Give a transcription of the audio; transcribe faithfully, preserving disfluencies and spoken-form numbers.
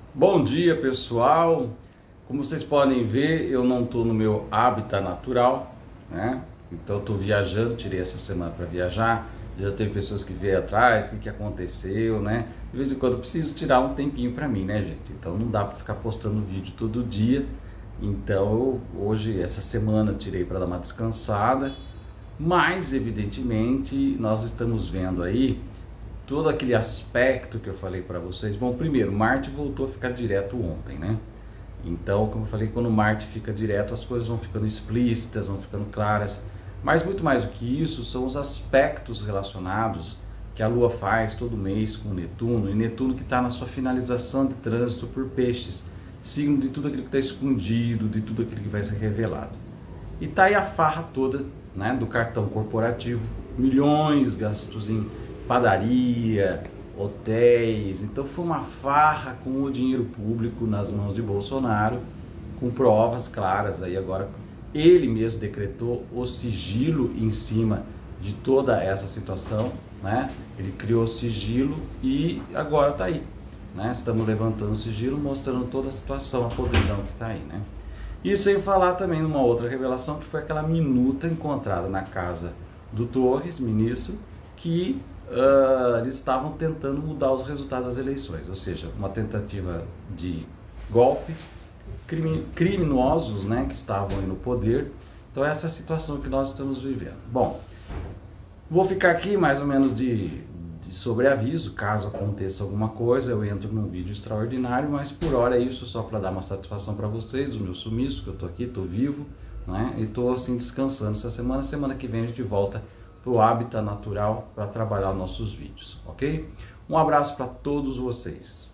Bom dia, pessoal. Como vocês podem ver, eu não estou no meu hábitat natural, né? Então eu estou viajando, tirei essa semana para viajar. Já teve pessoas que veio atrás, o que, que aconteceu, né? De vez em quando eu preciso tirar um tempinho para mim, né, gente? Então não dá para ficar postando vídeo todo dia. Então eu, hoje, essa semana, tirei para dar uma descansada. Mas, evidentemente, nós estamos vendo aí todo aquele aspecto que eu falei para vocês. Bom, primeiro, Marte voltou a ficar direto ontem, né? Então, como eu falei, quando Marte fica direto, as coisas vão ficando explícitas, vão ficando claras. Mas muito mais do que isso, são os aspectos relacionados que a Lua faz todo mês com Netuno, e Netuno que está na sua finalização de trânsito por Peixes, signo de tudo aquilo que está escondido, de tudo aquilo que vai ser revelado. E tá aí a farra toda, né, do cartão corporativo, milhões gastos em padaria, hotéis. Então foi uma farra com o dinheiro público nas mãos de Bolsonaro, com provas claras. Aí agora ele mesmo decretou o sigilo em cima de toda essa situação, né? Ele criou o sigilo e agora tá aí, né? Estamos levantando o sigilo, mostrando toda a situação, a podridão que tá aí, né? E sem falar também numa outra revelação, que foi aquela minuta encontrada na casa do Torres, ministro, que uh, eles estavam tentando mudar os resultados das eleições, ou seja, uma tentativa de golpe, crime, criminosos, né, que estavam aí no poder. Então essa é a situação que nós estamos vivendo. Bom, vou ficar aqui mais ou menos de, de sobreaviso, caso aconteça alguma coisa, eu entro num vídeo extraordinário, mas por hora é isso, só para dar uma satisfação para vocês do meu sumiço, que eu tô aqui, tô vivo, né, e tô assim descansando essa semana. Semana que vem a gente volta para o hábitat natural para trabalhar nossos vídeos, ok? Um abraço para todos vocês.